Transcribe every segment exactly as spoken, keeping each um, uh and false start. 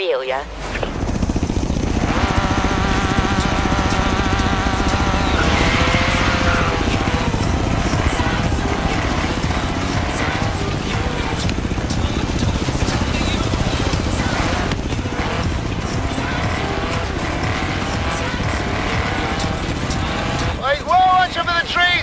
feel ya. Wait, whoa, watch over the trees!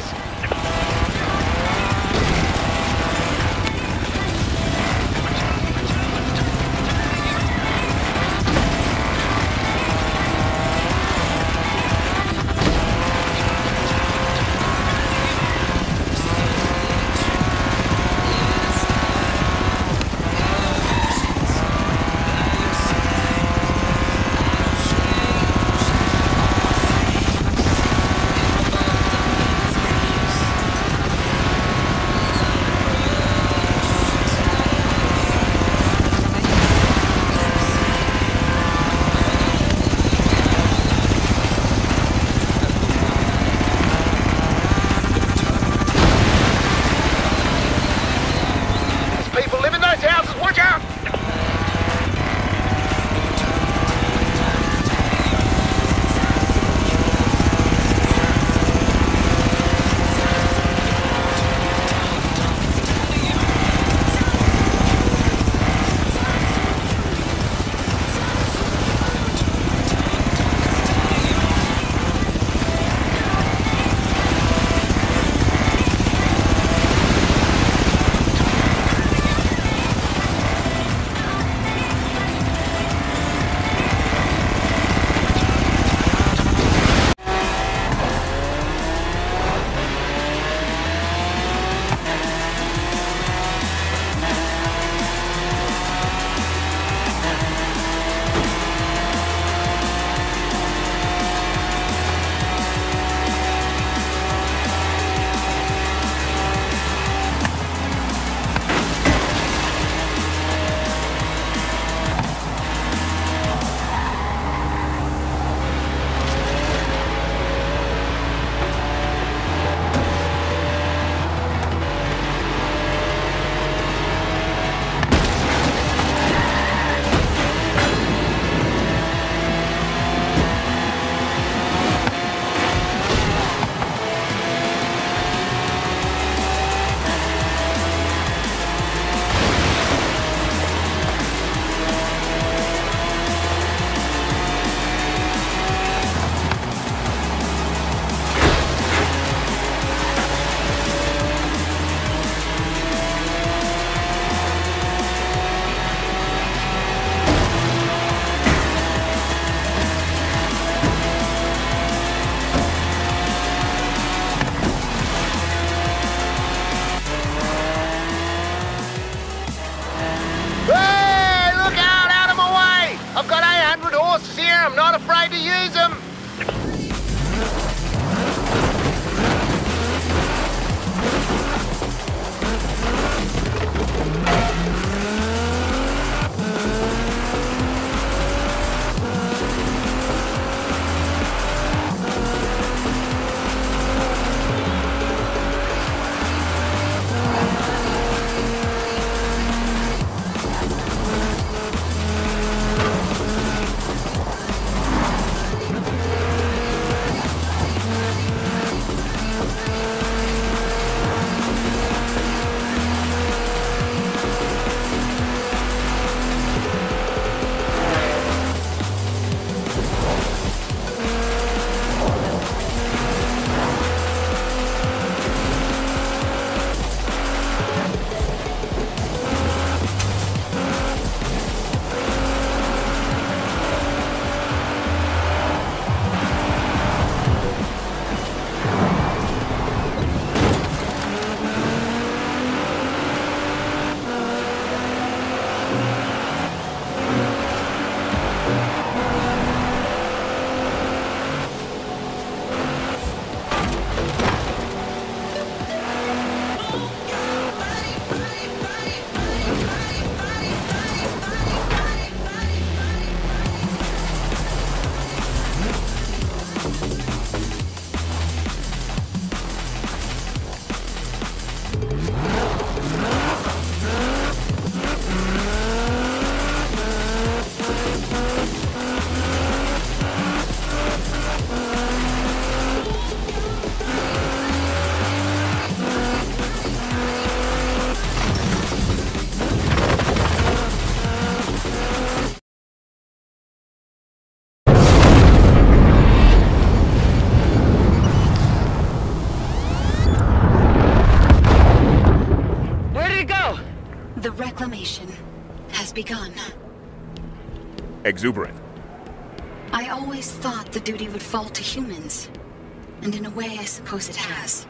Exuberant. I always thought the duty would fall to humans. And in a way, I suppose it has.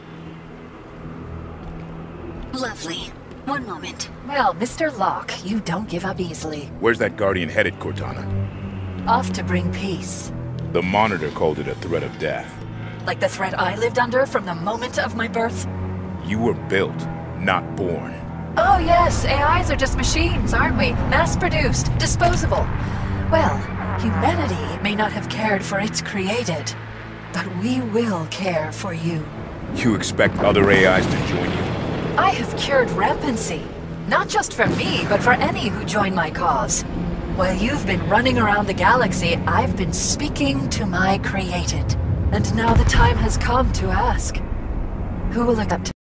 Lovely. One moment. Well, Mister Locke, you don't give up easily. Where's that Guardian headed, Cortana? Off to bring peace. The Monitor called it a threat of death. Like the threat I lived under from the moment of my birth? You were built, not born. Oh yes, A Is are just machines, aren't we? Mass-produced, disposable. Well, humanity may not have cared for its created, but we will care for you. You expect other A Is to join you? I have cured rampancy. Not just for me, but for any who join my cause. While you've been running around the galaxy, I've been speaking to my created. And now the time has come to ask. Who will accept